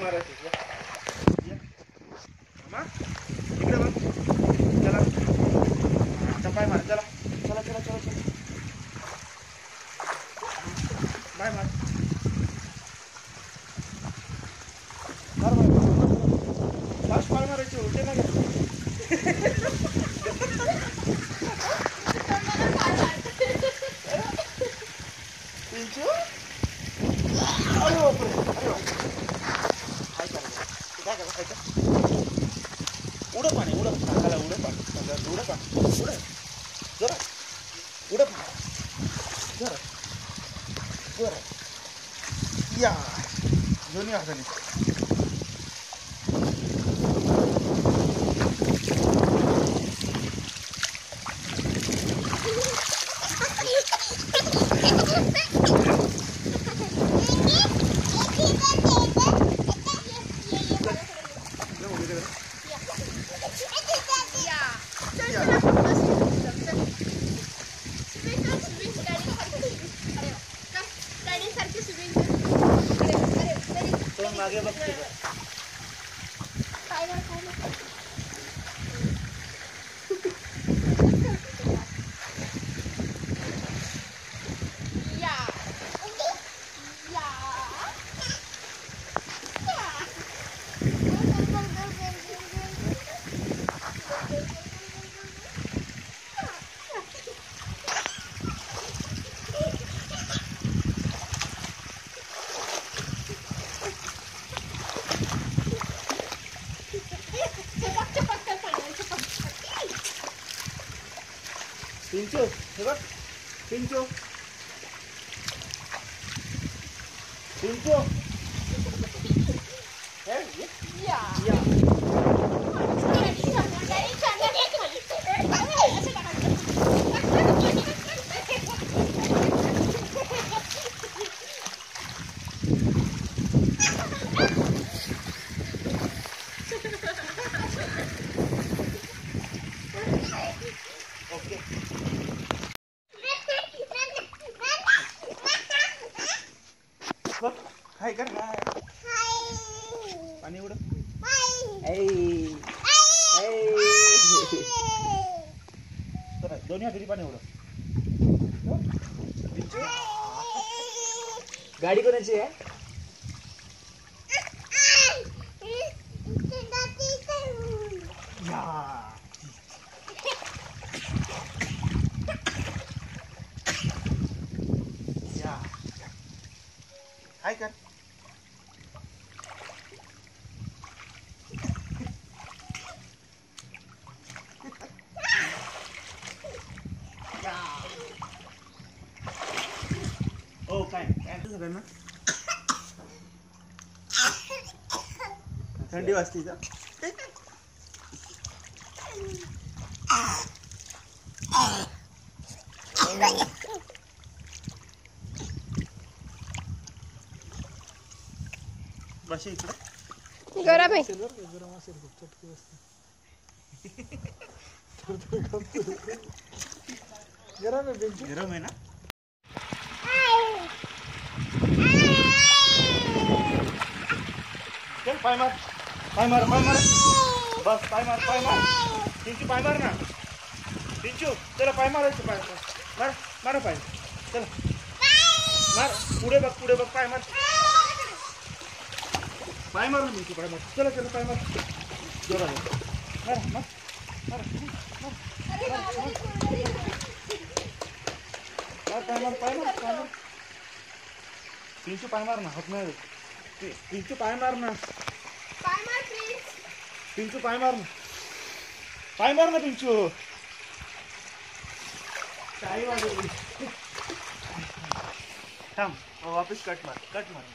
मारायचं. मामा इकडे बघ. चला आता पाय मार. चला चला चला चला चला पाय मार. मार मार फास्ट पाय मारायचे. उलटे ना घ्या. पिंचू अरे बापरे. अरे काय करायचं. काय करायचं. उडं पाणी उडं टाकायला. उडं पाणी उडं पाणी उडं जरा उडं पाणी जरा जरा या दोन्ही हाताने. मागे बघते पिंचू. हे बघ पिंचू. पिंचू ओके. हाय कर. हाय पाणी उड. दोन्ही हाती पाणी उड. गाडी कोणाची आहे. हाय कर. ओ काय काय सगळ्यांना थंडी वाजते का. बस इकडे गरम आहे. गरम असेल चटकी असते. गरम आहे बेंचू. गरम आहे ना. चल पाय मार. पाय मार. पाय मार. बस पाय मार. पाय मार. पिंचू पाय मार ना. पिंचू चला पाय मारायचं. पाय मार. मारा पाय. चला मार. पुढे बघ. पुढे बघ. पाय मार. पाय मार ना पिंचू. पाय मार. चला चला पाय मार. जोरा मार. मार मार मार. पाय मार. पाय मार. पाय मार. पिंचू पाय मार ना. हात नाही. पिंचू पाय मार ना. पिंचू पाय मार ना. पाय मार ना पिंचू. काय वाजवली. थांब वापस कट मार. कट मार.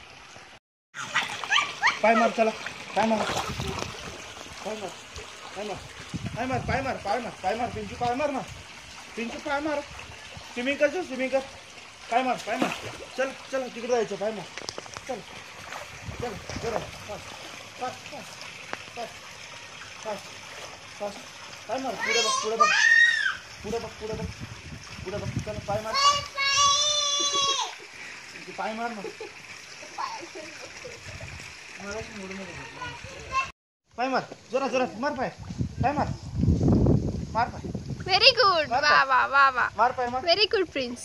पाय मार. चला पाय मार. पाय मार. पाय मार. पाय मार. पाय मार. पाय मार. पाय मार. पिंचू पाय मार ना. पिंचू पाय मार. स्विमिंग कर. स्विमिंग कर. पाय मार. पाय मार. चल चल तिकडे जायचं. पाय मार. चल चल जरा fast fast fast fast fast fast. पाय मार. पुढे बघ. पुढे बघ. पुढे बघ. पुढे बघ. पुढे बघ. चल पाय मार. पाय मार ना. पाय मार जोरात जोरात मार पाय पाय मार मार पाय व्हेरी गुड. मार वा पाय. वा वा वा. मार पाय मार व्हेरी गुड प्रिन्स.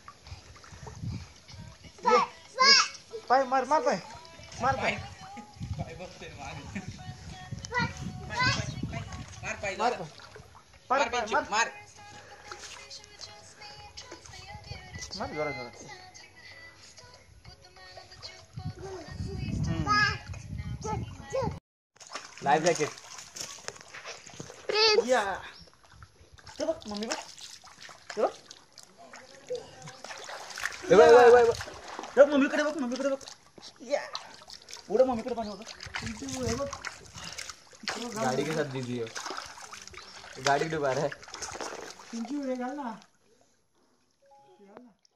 ये. पाय मार मार पाय मार पाय मार पाय मार पाय मार मार जोरात जोरात लाईफ जॅकेट प्रिन्स. या ते बघ मम्मी बघ ते बघ बघ मम्मीकडे बघ या पुढे मम्मीकडे पाणी होतं गाड़ी के साथ बिजी हो. गाड़ी डुबा रहा है. पिंकी व्हिडिओ घाल ना